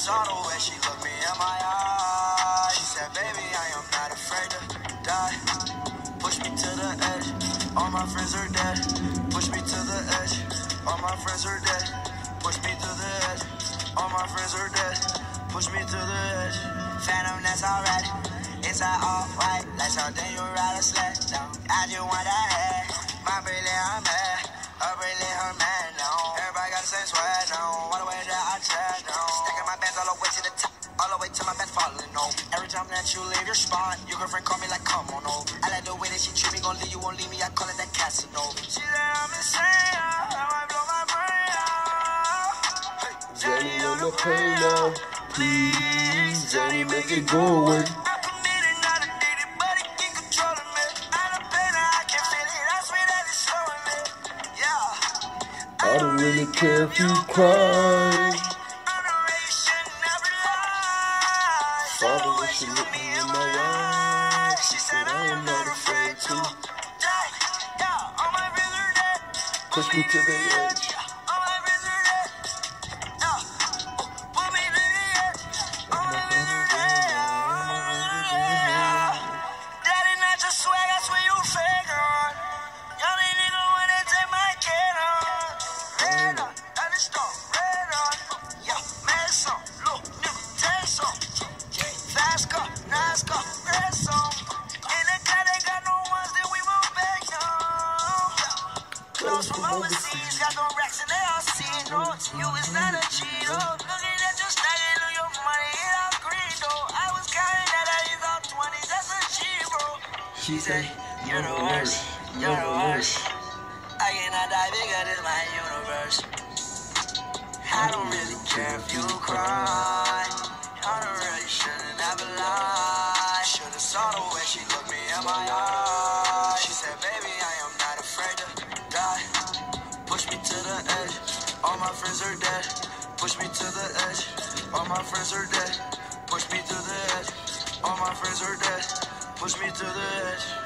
saw the way she looked me in my eyes. She said, baby, I am not afraid to die. Push me to the edge, all my friends are dead. Push me to the edge, all my friends are dead. Push me to the edge, all my friends are dead. Push me to the edge. Phantom, that's alright. It's all white, like something you ride a sled down. I just want that head. My brilliant, I'm mad. A brilliant, her man, no. Everybody got the same sweat, no. All the way that I tread, no. Stacking my bands all the way to the top. All the way to my bed falling, no. Every time that you leave your spot, your girlfriend call me like, come on, no. I like the way that she treat me, gon' leave you, won't leave me. I call it that casino. She said I'm insane, I might blow my brain out. Hey, Johnny on the pain now, please. Johnny, make it go away. I don't really care if you cry. Father, when she looked me in my eyes, she said I am not afraid to push me to the edge. Daddy, not your swag, I swear you fake on. Y'all ain't nigga wanna take my kid on. Red on, that is strong, red on. Yo, man, some, look, nigga, take some. Fast car, nice car, red song. In the car, they got no ones that we won't back on. Close from overseas, got no racks and they all see no. You is not a cheater. Looking at you stacking on your money, it all green though. I was counting that I is all 20, that's a G, bro. She say, you're the worst, you're the worst. I cannot die bigger than my universe. I don't really care if you cry. I don't really shouldn't ever lie. Should've saw the way she looked me in my eyes. She said, baby, I am not afraid to die. Push me to the edge, all my friends are dead. Push me to the edge, all my friends are dead. Push me to the edge, all my friends are dead. Push me to the edge.